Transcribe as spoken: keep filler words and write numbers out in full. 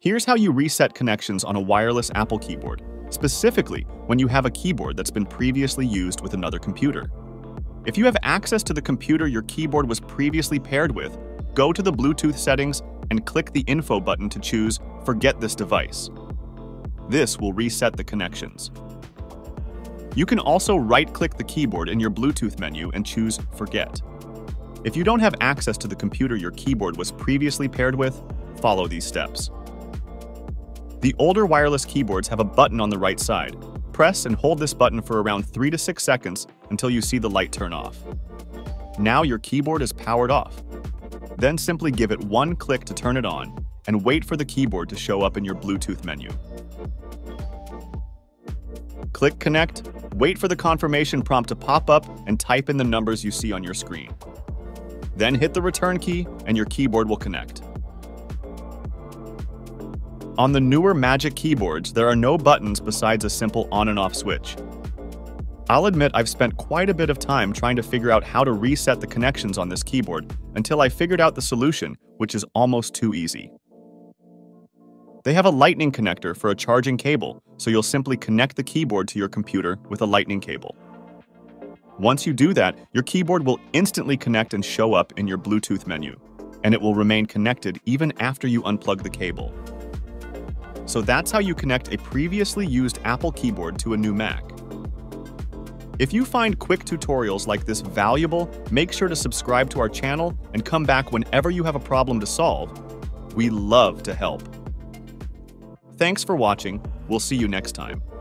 Here's how you reset connections on a wireless Apple keyboard, specifically when you have a keyboard that's been previously used with another computer. If you have access to the computer your keyboard was previously paired with, go to the Bluetooth settings and click the Info button to choose Forget this device. This will reset the connections. You can also right-click the keyboard in your Bluetooth menu and choose Forget. If you don't have access to the computer your keyboard was previously paired with, follow these steps. The older wireless keyboards have a button on the right side. Press and hold this button for around three to six seconds until you see the light turn off. Now your keyboard is powered off. Then simply give it one click to turn it on and wait for the keyboard to show up in your Bluetooth menu. Click Connect, wait for the confirmation prompt to pop up and type in the numbers you see on your screen. Then hit the return key and your keyboard will connect. On the newer Magic keyboards, there are no buttons besides a simple on and off switch. I'll admit I've spent quite a bit of time trying to figure out how to reset the connections on this keyboard until I figured out the solution, which is almost too easy. They have a lightning connector for a charging cable, so you'll simply connect the keyboard to your computer with a lightning cable. Once you do that, your keyboard will instantly connect and show up in your Bluetooth menu, and it will remain connected even after you unplug the cable. So that's how you connect a previously used Apple keyboard to a new Mac. If you find quick tutorials like this valuable, make sure to subscribe to our channel and come back whenever you have a problem to solve. We love to help. Thanks for watching. We'll see you next time.